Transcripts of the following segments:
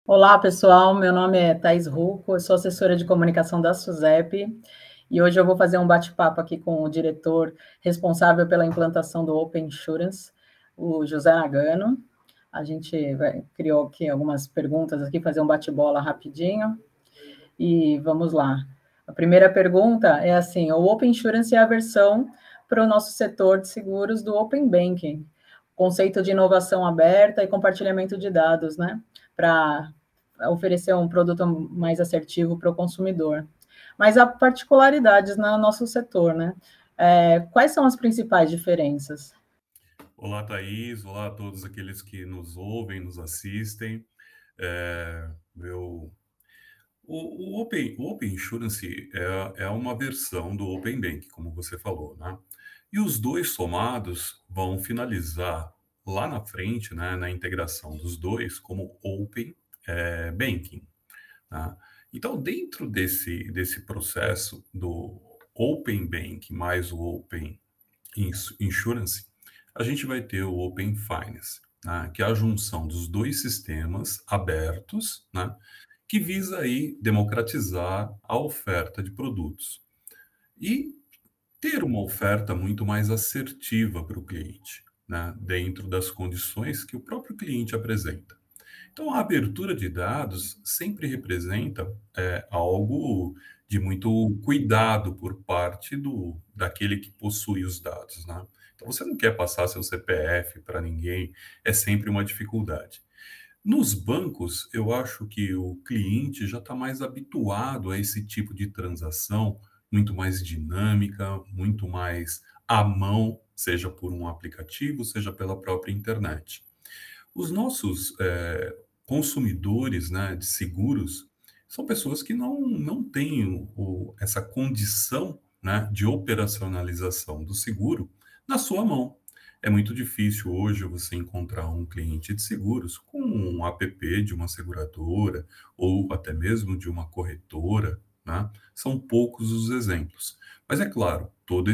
Olá, pessoal. Meu nome é Thais Rucco, eu sou assessora de comunicação da SUSEP e hoje eu vou fazer um bate-papo aqui com o diretor responsável pela implantação do Open Insurance, o José Nagano. A gente criou aqui algumas perguntas aqui, fazer um bate-bola rapidinho e vamos lá. A primeira pergunta é assim: o Open Insurance é a versão para o nosso setor de seguros do Open Banking, conceito de inovação aberta e compartilhamento de dados, né? Para oferecer um produto mais assertivo para o consumidor. Mas há particularidades no nosso setor, né? Quais são as principais diferenças? Olá, Thaís. Olá a todos aqueles que nos ouvem, nos assistem. É, eu, o Open Insurance é uma versão do Open Bank, como você falou, né? E os dois somados vão finalizar lá na frente, né, na integração dos dois, como Open Banking, tá? Então, dentro desse processo do Open Bank mais o Open Insurance, a gente vai ter o Open Finance, né, que é a junção dos dois sistemas abertos, né, que visa aí democratizar a oferta de produtos e ter uma oferta muito mais assertiva para o cliente, né, dentro das condições que o próprio cliente apresenta. Então, a abertura de dados sempre representa algo de muito cuidado por parte daquele que possui os dados, né? Então, você não quer passar seu CPF para ninguém, é sempre uma dificuldade. Nos bancos, eu acho que o cliente já está mais habituado a esse tipo de transação, muito mais dinâmica, muito mais à mão, seja por um aplicativo, seja pela própria internet. Os nossos consumidores, né, de seguros são pessoas que não têm essa condição, né, de operacionalização do seguro na sua mão. É muito difícil hoje você encontrar um cliente de seguros com um app de uma seguradora ou até mesmo de uma corretora, né? São poucos os exemplos. Mas é claro,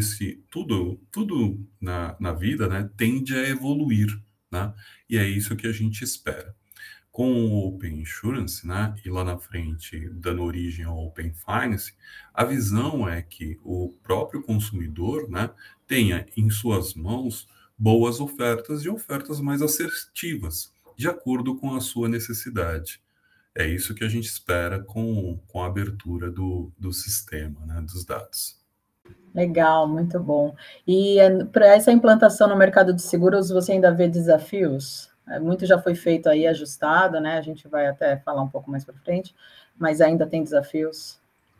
tudo na vida, né, tende a evoluir, né? E é isso que a gente espera. Com o Open Insurance, né, e lá na frente dando origem ao Open Finance, a visão é que o próprio consumidor, né, tenha em suas mãos boas ofertas e ofertas mais assertivas, de acordo com a sua necessidade. É isso que a gente espera com a abertura do sistema, né, dos dados. Legal, muito bom. E para essa implantação no mercado de seguros, você ainda vê desafios? Muito já foi feito aí, ajustado, né? A gente vai até falar um pouco mais para frente, mas ainda tem desafios.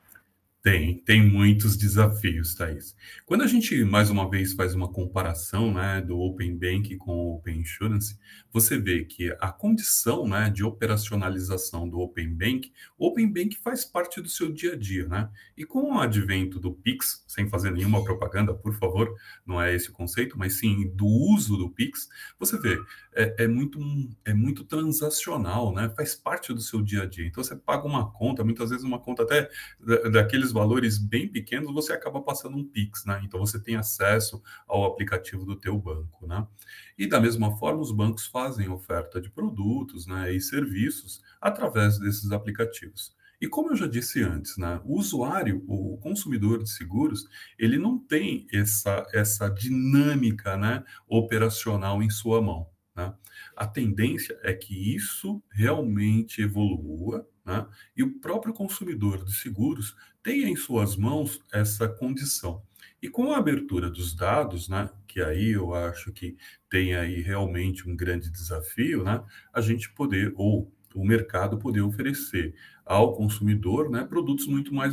Tem muitos desafios, Thaís. Quando a gente, mais uma vez, faz uma comparação, né, do Open Bank com o Open Insurance, você vê que a condição, né, de operacionalização do o Open Bank faz parte do seu dia a dia, né? E com o advento do Pix, sem fazer nenhuma propaganda, por favor, não é esse o conceito, mas sim do uso do Pix, você vê, é muito transacional, né? Faz parte do seu dia a dia. Então, você paga uma conta, muitas vezes uma conta até daqueles valores bem pequenos, você acaba passando um Pix, né? Então você tem acesso ao aplicativo do teu banco, né? E da mesma forma, os bancos fazem oferta de produtos, né, e serviços através desses aplicativos. E como eu já disse antes, né, o usuário, o consumidor de seguros, ele não tem essa dinâmica, né, operacional em sua mão, né? A tendência é que isso realmente evolua, né? E o próprio consumidor de seguros tenha em suas mãos essa condição. E com a abertura dos dados, né, que aí eu acho que tem aí realmente um grande desafio, né, a gente poder, ou o mercado poder oferecer ao consumidor, né, produtos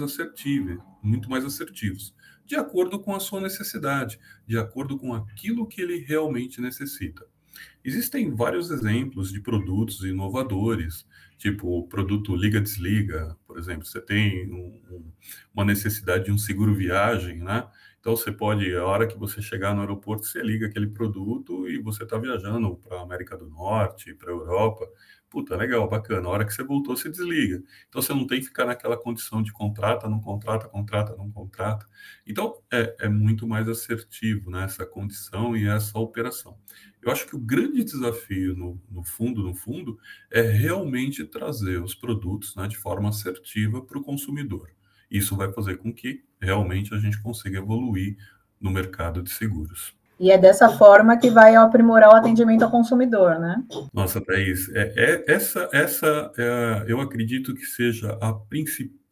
muito mais assertivos, de acordo com a sua necessidade, de acordo com aquilo que ele realmente necessita. Existem vários exemplos de produtos inovadores, tipo o produto liga-desliga, por exemplo. Você tem uma necessidade de um seguro viagem, né? Então você pode, a hora que você chegar no aeroporto, você liga aquele produto e você está viajando para a América do Norte, para a Europa. puta, legal, bacana. A hora que você voltou, você desliga. Então, você não tem que ficar naquela condição de contrata, não contrata, contrata, não contrata. Então, é muito mais assertivo, né, essa condição e essa operação. Eu acho que o grande desafio, no fundo, é realmente trazer os produtos, né, de forma assertiva para o consumidor. Isso vai fazer com que realmente a gente consiga evoluir no mercado de seguros. E é dessa forma que vai aprimorar o atendimento ao consumidor, né? Nossa, Thaís, eu acredito que seja a principal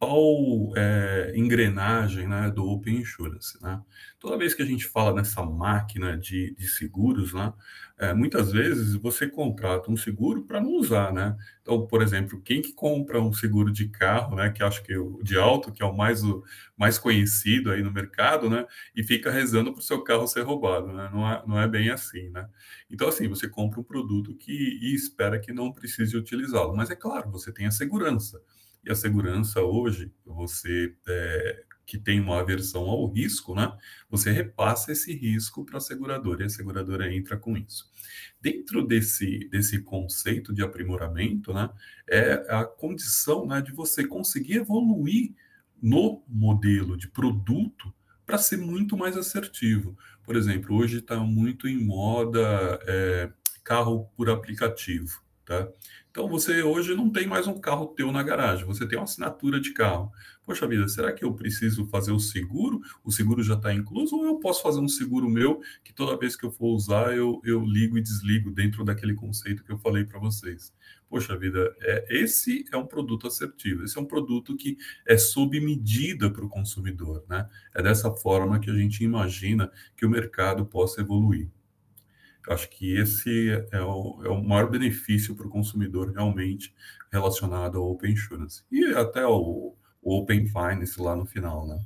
engrenagem, né, do Open Insurance, né? Toda vez que a gente fala nessa máquina de seguros, né, muitas vezes você contrata um seguro para não usar, né? Então, por exemplo, quem que compra um seguro de carro, né, que acho que o de auto, que é o mais conhecido aí no mercado, né, e fica rezando para o seu carro ser roubado, né? Não é bem assim, né? Então, assim, você compra um produto e espera que não precise utilizá-lo. Mas é claro, você tem a segurança. E a segurança hoje, você que tem uma aversão ao risco, né? Você repassa esse risco para a seguradora e a seguradora entra com isso. Dentro desse conceito de aprimoramento, né? É a condição, né, de você conseguir evoluir no modelo de produto para ser muito mais assertivo. Por exemplo, hoje está muito em moda carro por aplicativo, tá? Então você hoje não tem mais um carro teu na garagem, você tem uma assinatura de carro. Poxa vida, será que eu preciso fazer o seguro? O seguro já está incluso ou eu posso fazer um seguro meu que toda vez que eu for usar eu ligo e desligo dentro daquele conceito que eu falei para vocês? Poxa vida, esse é um produto assertivo, esse é um produto que é sob medida para o consumidor, né? É dessa forma que a gente imagina que o mercado possa evoluir. Eu acho que esse é o maior benefício para o consumidor realmente relacionado ao Open Insurance. E até o Open Finance lá no final, né?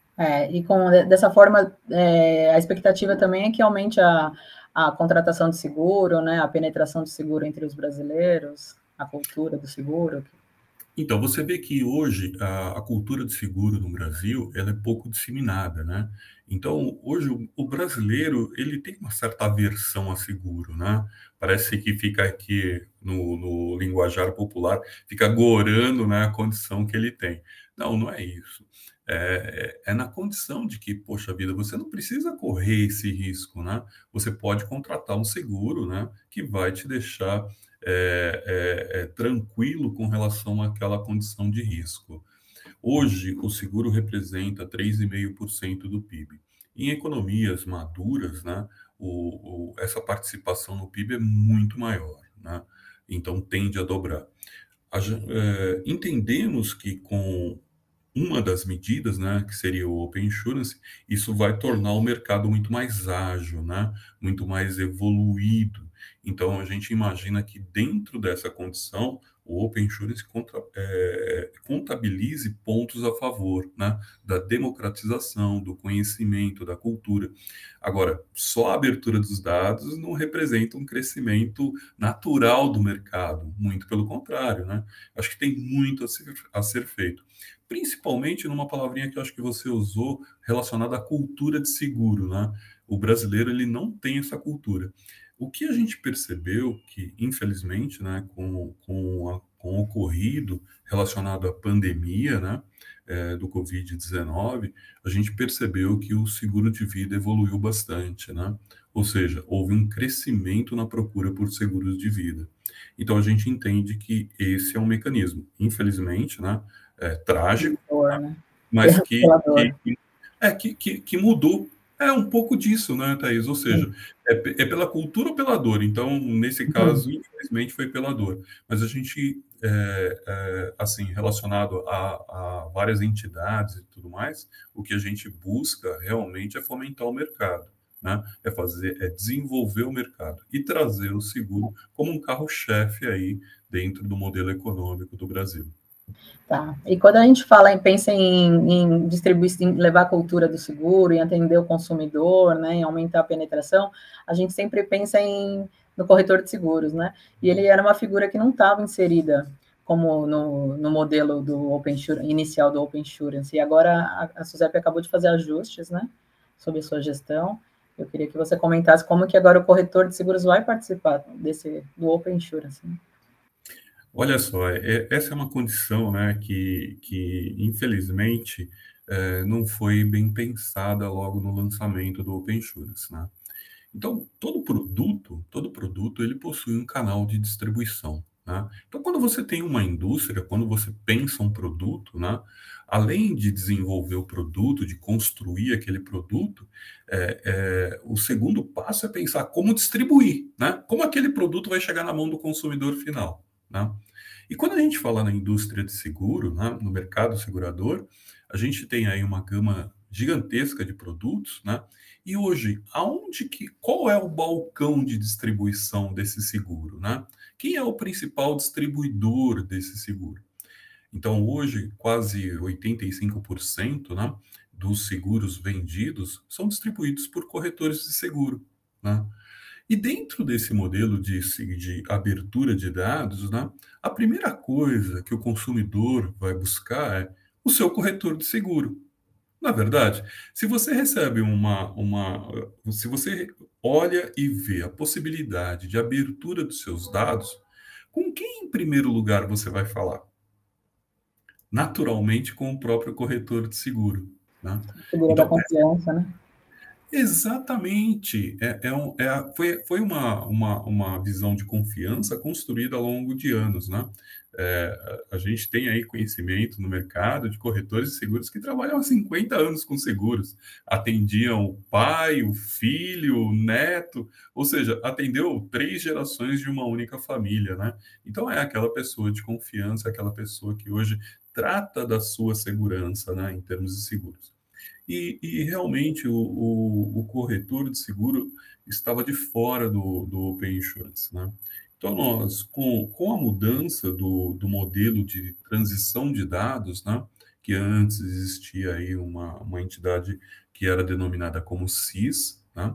Dessa forma, a expectativa também é que aumente a contratação de seguro, né, a penetração de seguro entre os brasileiros, a cultura do seguro. Então, você vê que hoje a cultura de seguro no Brasil, ela é pouco disseminada, né? Então, hoje o brasileiro, ele tem uma certa aversão a seguro, né? Parece que fica aqui no linguajar popular, fica gorando, né, a condição que ele tem. Não, não é isso. É na condição de que, poxa vida, você não precisa correr esse risco, né? Você pode contratar um seguro, né, que vai te deixar tranquilo com relação àquela condição de risco. Hoje, o seguro representa 3,5% do PIB. Em economias maduras, né, essa participação no PIB é muito maior, né? Então, tende a dobrar. Entendemos que com uma das medidas, né, que seria o Open Insurance, isso vai tornar o mercado muito mais ágil, né, muito mais evoluído. Então, a gente imagina que dentro dessa condição, o Open Insurance contabilize pontos a favor, né, da democratização, do conhecimento, da cultura. Agora, só a abertura dos dados não representa um crescimento natural do mercado, muito pelo contrário, né? Acho que tem muito a ser feito, principalmente numa palavrinha que eu acho que você usou relacionada à cultura de seguro, né? O brasileiro ele não tem essa cultura. O que a gente percebeu que, infelizmente, né, com o ocorrido relacionado à pandemia, né, do Covid-19, a gente percebeu que o seguro de vida evoluiu bastante, né? Ou seja, houve um crescimento na procura por seguros de vida. Então, a gente entende que esse é um mecanismo, infelizmente, né, trágico, Né? mas que mudou. É um pouco disso, né, Thaís? Ou seja, é pela cultura ou pela dor? Então, nesse caso, infelizmente, foi pela dor. Mas a gente, assim, relacionado a várias entidades e tudo mais, o que a gente busca realmente é fomentar o mercado, né? É desenvolver o mercado e trazer o seguro como um carro-chefe aí dentro do modelo econômico do Brasil. Tá. E quando a gente pensa em distribuir, em levar a cultura do seguro, em atender o consumidor, né, em aumentar a penetração, a gente sempre pensa no corretor de seguros, né? E ele era uma figura que não estava inserida como no modelo do Open Insurance, inicial do Open Insurance. E agora a SUSEP acabou de fazer ajustes, né, sobre a sua gestão. Eu queria que você comentasse como que agora o corretor de seguros vai participar do Open Insurance. Né? Olha só, essa é uma condição, né, que infelizmente não foi bem pensada logo no lançamento do Open Insurance, né? Então, todo produto, ele possui um canal de distribuição, né? Então, quando você tem uma indústria, quando você pensa um produto, né, além de desenvolver o produto, de construir aquele produto, o segundo passo é pensar como distribuir, né? Como aquele produto vai chegar na mão do consumidor final, né? E quando a gente fala na indústria de seguro, né, no mercado segurador, a gente tem aí uma gama gigantesca de produtos, né? E hoje, qual é o balcão de distribuição desse seguro, né? Quem é o principal distribuidor desse seguro? Então, hoje, quase 85%, né, dos seguros vendidos são distribuídos por corretores de seguro, né? E dentro desse modelo de abertura de dados, né, a primeira coisa que o consumidor vai buscar é o seu corretor de seguro. Na verdade, se você recebe se você olha e vê a possibilidade de abertura dos seus dados, com quem em primeiro lugar você vai falar? Naturalmente com o próprio corretor de seguro, né? Figura da Então, confiança, né? exatamente. Foi uma visão de confiança construída ao longo de anos, né? A gente tem aí conhecimento no mercado de corretores de seguros que trabalham há 50 anos com seguros. Atendiam o pai, o filho, o neto, ou seja, atendeu 3 gerações de uma única família, né? Então é aquela pessoa de confiança, aquela pessoa que hoje trata da sua segurança, né, em termos de seguros. E realmente o corretor de seguro estava de fora do Open Insurance, né? Então, com a mudança do modelo de transição de dados, né, que antes existia aí uma entidade que era denominada como CIS, né,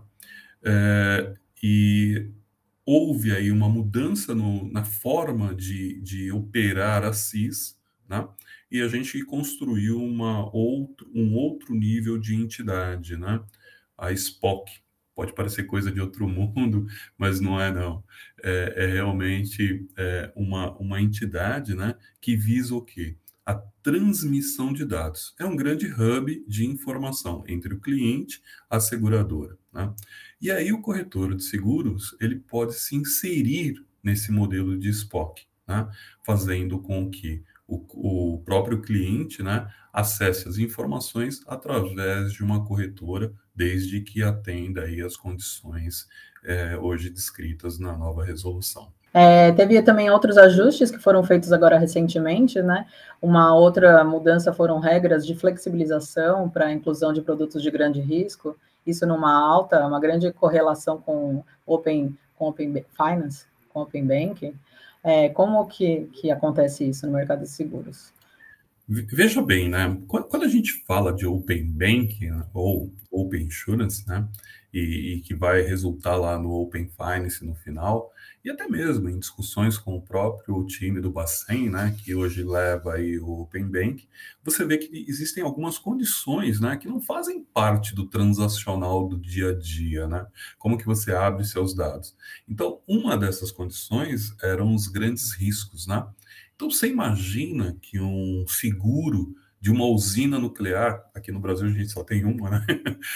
e houve aí uma mudança na forma de operar a CIS, né? E a gente construiu um outro nível de entidade, né? A SPOC. Pode parecer coisa de outro mundo, mas não é, não. É realmente uma entidade, né, que visa o quê? A transmissão de dados. É um grande hub de informação entre o cliente e a seguradora, né? E aí o corretor de seguros, ele pode se inserir nesse modelo de SPOC, né? Fazendo com que o próprio cliente, né, acesse as informações através de uma corretora, desde que atenda aí as condições hoje descritas na nova resolução. Teve também outros ajustes que foram feitos agora recentemente, né? Uma outra mudança foram regras de flexibilização para a inclusão de produtos de grande risco, isso uma grande correlação com Open Finance, com Open Banking. Como que acontece isso no mercado de seguros? Veja bem, né? Quando a gente fala de Open Banking, né, ou Open Insurance, né? E que vai resultar lá no Open Finance no final, e até mesmo em discussões com o próprio time do Bacen, né? Que hoje leva aí o Open Bank, você vê que existem algumas condições, né? Que não fazem parte do transacional do dia a dia, né? Como que você abre seus dados. Então, uma dessas condições eram os grandes riscos, né? Então, você imagina que um seguro de uma usina nuclear, aqui no Brasil a gente só tem uma, né?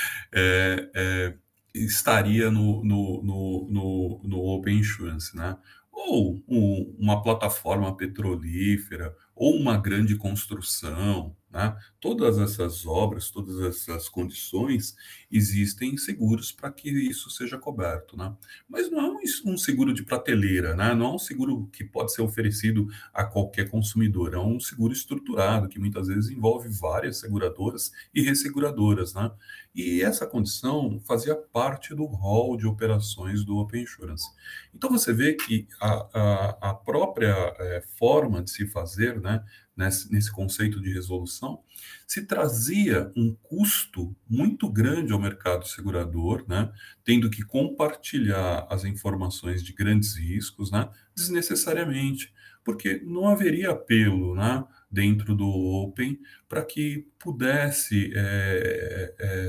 Estaria no Open Insurance, né? Ou uma plataforma petrolífera, ou uma grande construção, né? Todas essas obras, todas essas condições, existem seguros para que isso seja coberto, né? Mas não é um seguro de prateleira, né? Não é um seguro que pode ser oferecido a qualquer consumidor, é um seguro estruturado, que muitas vezes envolve várias seguradoras e resseguradoras, né? E essa condição fazia parte do rol de operações do Open Insurance. Então você vê que a própria forma de se fazer, né, nesse conceito de resolução, se trazia um custo muito grande ao mercado segurador, né, tendo que compartilhar as informações de grandes riscos, né, desnecessariamente, porque não haveria apelo, né, dentro do Open para que pudesse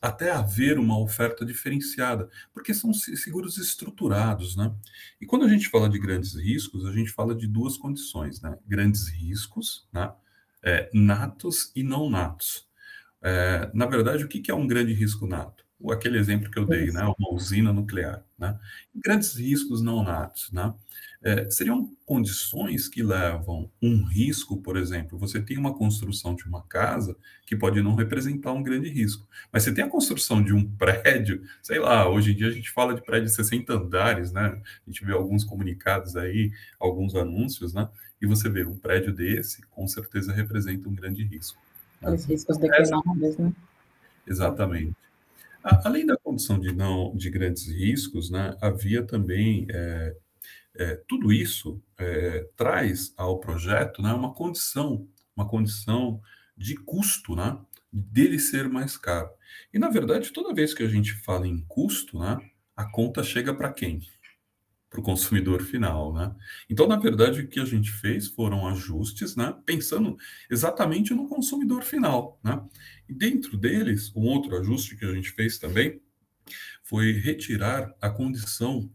até haver uma oferta diferenciada, porque são seguros estruturados, né? E quando a gente fala de grandes riscos, a gente fala de duas condições, né? Grandes riscos, né? Natos e não natos. Na verdade, o que é um grande risco nato? Aquele exemplo que eu dei, né? Isso. Uma usina nuclear, né? Grandes riscos não natos, né? Seriam condições que levam um risco, por exemplo, você tem uma construção de uma casa que pode não representar um grande risco, mas você tem a construção de um prédio, sei lá, hoje em dia a gente fala de prédio de 60 andares, né? A gente vê alguns comunicados aí, alguns anúncios, né? E você vê um prédio desse, com certeza representa um grande risco, né? Aqueles riscos Então, essa declinados, né? exatamente. Além da condição de não de grandes riscos, né, havia também tudo isso traz ao projeto, né, uma condição de custo, né, dele ser mais caro. E na verdade, toda vez que a gente fala em custo, né, a conta chega para quem? Para o consumidor final, né? Então, na verdade, o que a gente fez foram ajustes, né? Pensando exatamente no consumidor final, né? E dentro deles, um outro ajuste que a gente fez também foi retirar a condição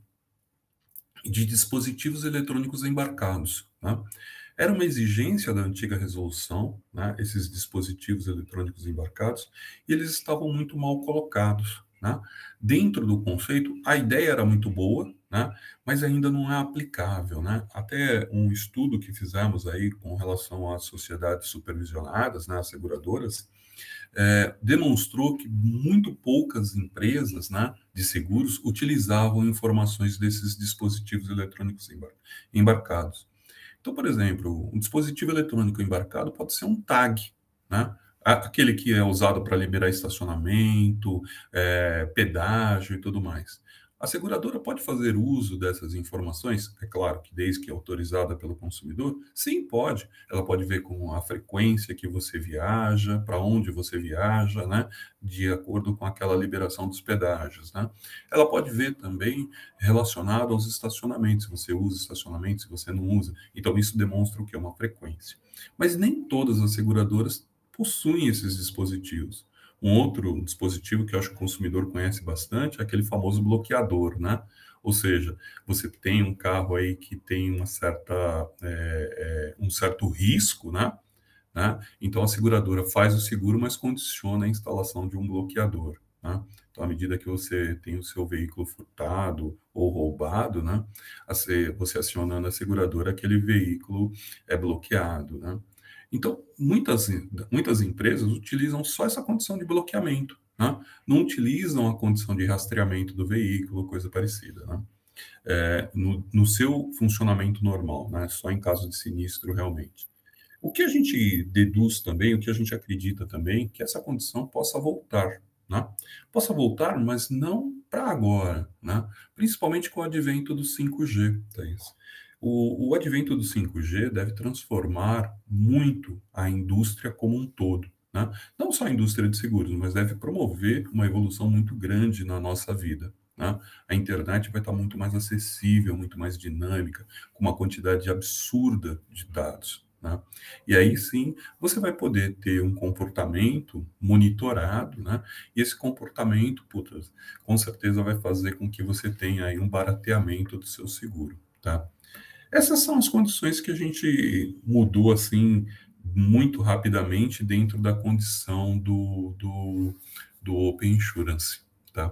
de dispositivos eletrônicos embarcados, né? Era uma exigência da antiga resolução, né, esses dispositivos eletrônicos embarcados, e eles estavam muito mal colocados, né? Dentro do conceito, a ideia era muito boa, né, mas ainda não é aplicável, né? Até um estudo que fizemos aí com relação às sociedades supervisionadas, né, as seguradoras, demonstrou que muito poucas empresas, né, de seguros utilizavam informações desses dispositivos eletrônicos embarcados. Então, por exemplo, um dispositivo eletrônico embarcado pode ser um tag, né? Aquele que é usado para liberar estacionamento, pedágio e tudo mais. A seguradora pode fazer uso dessas informações? É claro que desde que autorizada pelo consumidor, sim, pode. Ela pode ver com a frequência que você viaja, para onde você viaja, né? De acordo com aquela liberação dos pedágios, né? Ela pode ver também relacionado aos estacionamentos, se você usa estacionamento, se você não usa. Então, isso demonstra o que é uma frequência. Mas nem todas as seguradoras possuem esses dispositivos. Um outro dispositivo que eu acho que o consumidor conhece bastante é aquele famoso bloqueador, né? Ou seja, você tem um carro aí que tem uma certa, um certo risco, né? Então a seguradora faz o seguro, mas condiciona a instalação de um bloqueador, né? Então, à medida que você tem o seu veículo furtado ou roubado, né? Você acionando a seguradora, aquele veículo é bloqueado, né? Então, muitas empresas utilizam só essa condição de bloqueamento, né? Não utilizam a condição de rastreamento do veículo, coisa parecida, né? No seu funcionamento normal, né? Só em caso de sinistro, realmente. O que a gente deduz também, o que a gente acredita também, que essa condição possa voltar, né? Possa voltar, mas não para agora, né? Principalmente com o advento do 5G, Thaís. O advento do 5G deve transformar muito a indústria como um todo, né? Não só a indústria de seguros, mas deve promover uma evolução muito grande na nossa vida, né? A internet vai estar muito mais acessível, muito mais dinâmica, com uma quantidade absurda de dados, né? E aí sim, você vai poder ter um comportamento monitorado, né? E esse comportamento, putz, com certeza vai fazer com que você tenha aí um barateamento do seu seguro, tá? Essas são as condições que a gente mudou assim muito rapidamente dentro da condição do Open Insurance, tá?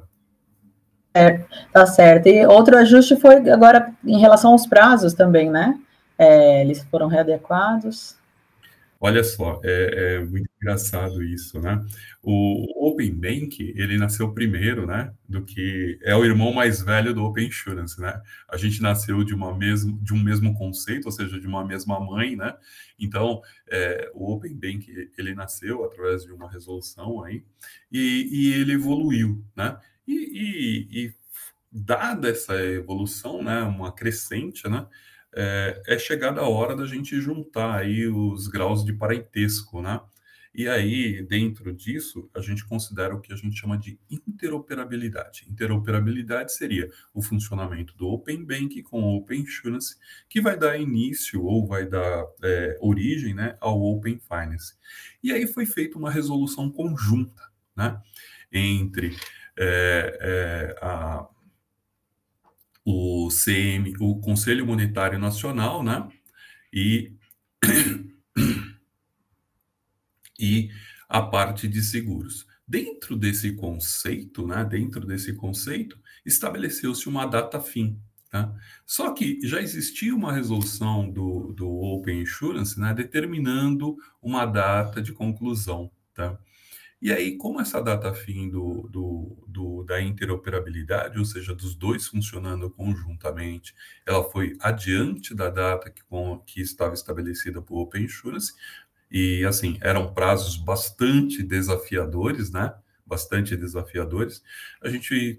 Tá certo. E outro ajuste foi agora em relação aos prazos também, né? Eles foram readequados. Olha só, é muito engraçado isso, né? O Open Bank, ele nasceu primeiro, né? Do que é o irmão mais velho do Open Insurance, né? A gente nasceu de um mesmo conceito, ou seja, de uma mesma mãe, né? Então, o Open Bank, ele nasceu através de uma resolução aí e ele evoluiu, né? E dada essa evolução, né? Uma crescente, né? É chegada a hora da gente juntar aí os graus de parentesco, né? E aí, dentro disso, a gente considera o que a gente chama de interoperabilidade. Interoperabilidade seria o funcionamento do Open Bank com o Open Insurance, que vai dar início ou vai dar origem, né, ao Open Finance. E aí foi feita uma resolução conjunta, né? entre o CM, o Conselho Monetário Nacional, né, e, e a parte de seguros. Dentro desse conceito, né, estabeleceu-se uma data fim. Tá? Só que já existia uma resolução do Open Insurance, né, determinando uma data de conclusão. Tá? E aí, como essa data fim da interoperabilidade, ou seja, dos dois funcionando conjuntamente, ela foi adiante da data que estava estabelecida por Open Insurance, e assim, eram prazos bastante desafiadores, né? Bastante desafiadores. A gente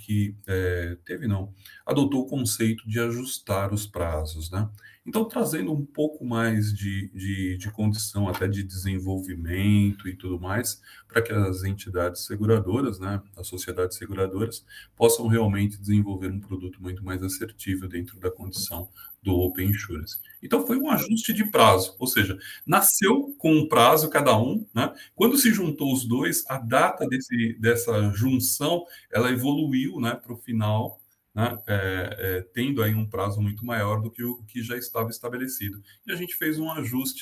teve não, adotou o conceito de ajustar os prazos, né? Então, trazendo um pouco mais de condição até de desenvolvimento e tudo mais, para que as entidades seguradoras, né, as sociedades seguradoras, possam realmente desenvolver um produto muito mais assertivo dentro da condição do Open Insurance. Então, foi um ajuste de prazo, ou seja, nasceu com um prazo cada um, né? Quando se juntou os dois, a data dessa junção, ela evoluiu, né, para o final, né, tendo aí um prazo muito maior do que o que já estava estabelecido. E a gente fez um ajuste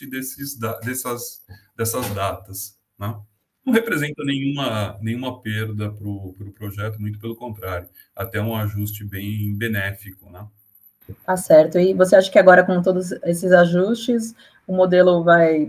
dessas datas, né? Não representa nenhuma perda para o projeto, muito pelo contrário, até um ajuste bem benéfico, né? Tá certo. E você acha que agora, com todos esses ajustes, o modelo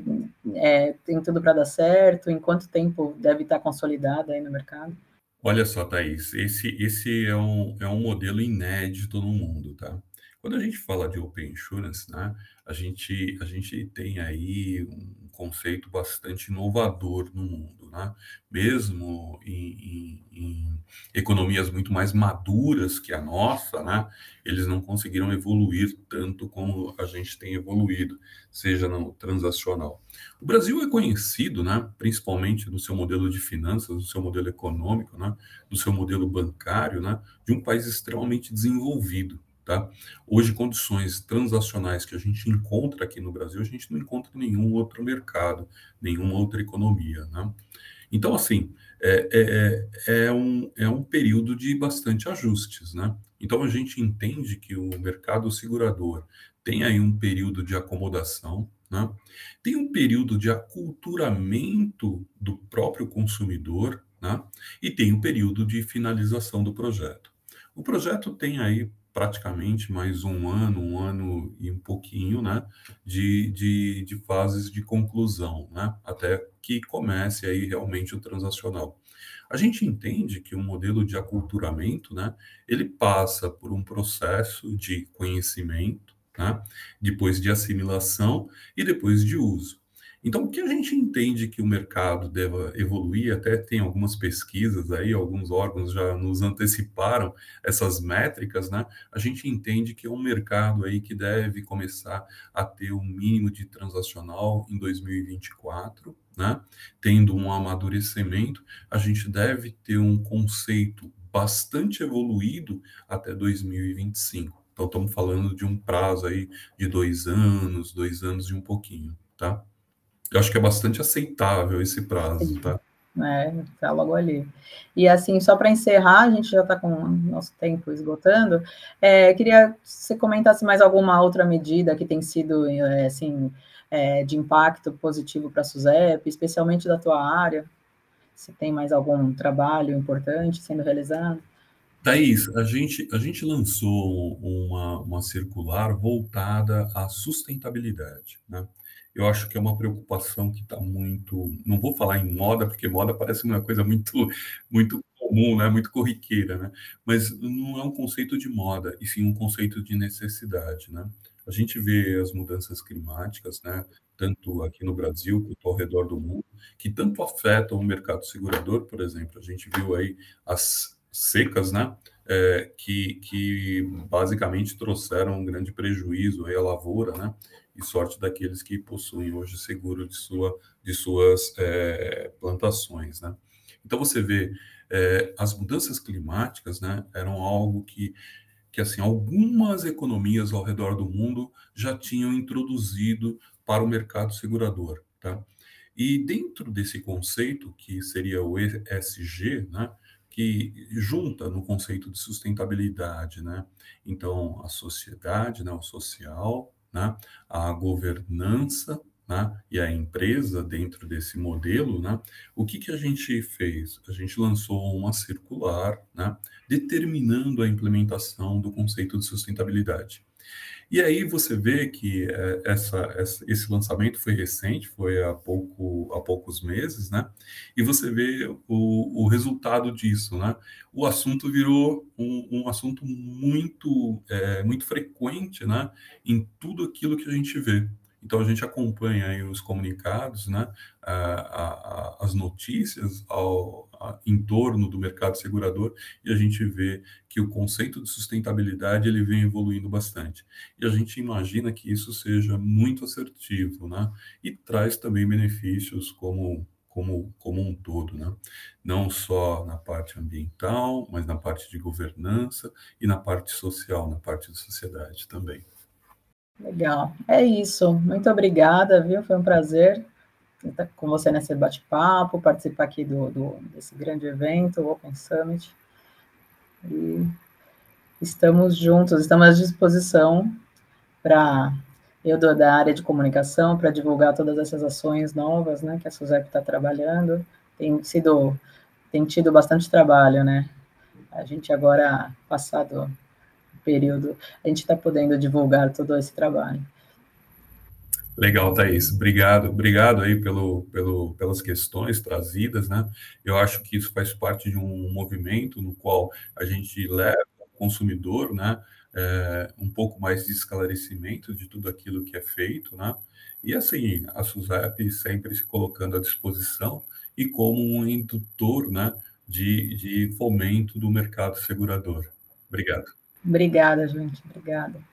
tem tudo para dar certo? Em quanto tempo deve estar consolidado aí no mercado? Olha só, Thaís, esse é um modelo inédito no mundo, tá? Quando a gente fala de Open Insurance, né, a gente tem aí um conceito bastante inovador no mundo, né? Mesmo em economias muito mais maduras que a nossa, né, eles não conseguiram evoluir tanto como a gente tem evoluído, seja no transacional. O Brasil é conhecido, né, principalmente no seu modelo de finanças, no seu modelo econômico, né, no seu modelo bancário, né, de um país extremamente desenvolvido. Tá? Hoje, condições transacionais que a gente encontra aqui no Brasil, a gente não encontra em nenhum outro mercado, nenhuma outra economia. Né? Então, assim, é um período de bastante ajustes. Né? Então, a gente entende que o mercado segurador tem aí um período de acomodação, né? Tem um período de aculturamento do próprio consumidor, né? E tem um período de finalização do projeto. O projeto tem aí praticamente mais um ano e um pouquinho, né? De fases de conclusão, né? Até que comece aí realmente o transacional. A gente entende que o modelo de aculturamento, né? Ele passa por um processo de conhecimento, né? Depois de assimilação e depois de uso. Então, o que a gente entende que o mercado deva evoluir, até tem algumas pesquisas aí, alguns órgãos já nos anteciparam essas métricas, né? A gente entende que é um mercado aí que deve começar a ter um mínimo de transacional em 2024, né? Tendo um amadurecimento, a gente deve ter um conceito bastante evoluído até 2025. Então, estamos falando de um prazo aí de 2 anos e um pouquinho, tá? Eu acho que é bastante aceitável esse prazo, Sim, tá? tá logo ali. E assim, só para encerrar, a gente já está com o nosso tempo esgotando, queria que você comentasse mais alguma outra medida que tem sido, assim, de impacto positivo para a SUSEP, especialmente da tua área, se tem mais algum trabalho importante sendo realizado. Thaís, a gente lançou uma circular voltada à sustentabilidade, né? Eu acho que é uma preocupação que está muito. Não vou falar em moda, porque moda parece uma coisa muito comum, né? Muito corriqueira, né? Mas não é um conceito de moda, e sim um conceito de necessidade, né? A gente vê as mudanças climáticas, né? Tanto aqui no Brasil quanto ao redor do mundo, que tanto afetam o mercado segurador, por exemplo. A gente viu aí as secas, né? Que basicamente trouxeram um grande prejuízo aí à lavoura, né? E sorte daqueles que possuem hoje seguro de suas plantações, né? Então você vê as mudanças climáticas, né? Eram algo que assim algumas economias ao redor do mundo já tinham introduzido para o mercado segurador, tá? E dentro desse conceito, que seria o ESG, né, que junta no conceito de sustentabilidade, né, então a sociedade, né, o social, né, a governança, né, e a empresa dentro desse modelo, né, o que que a gente fez? A gente lançou uma circular, né, determinando a implementação do conceito de sustentabilidade. E aí você vê que esse lançamento foi recente, foi há poucos meses, né? E você vê o resultado disso, né? O assunto virou um assunto muito frequente, né? Em tudo aquilo que a gente vê. Então a gente acompanha aí os comunicados, né? As notícias em torno do mercado segurador e a gente vê que o conceito de sustentabilidade ele vem evoluindo bastante. E a gente imagina que isso seja muito assertivo, né? E traz também benefícios como um todo, né? Não só na parte ambiental, mas na parte de governança e na parte social, na parte de sociedade também. Legal. É isso. Muito obrigada, viu? Foi um prazer estar com você nesse bate-papo, participar aqui desse grande evento, o Open Summit. E estamos juntos, estamos à disposição para da área de comunicação, para divulgar todas essas ações novas, né, que a SUSEP está trabalhando. Tem tido bastante trabalho, né? A gente agora, passado o período, a gente está podendo divulgar todo esse trabalho. Legal, Thaís. Obrigado aí pelas questões trazidas, né? Eu acho que isso faz parte de um movimento no qual a gente leva ao consumidor, né, um pouco mais de esclarecimento de tudo aquilo que é feito, né? E assim, a SUSEP sempre se colocando à disposição e como um indutor, né, de fomento do mercado segurador. Obrigado. Obrigada, gente. Obrigada.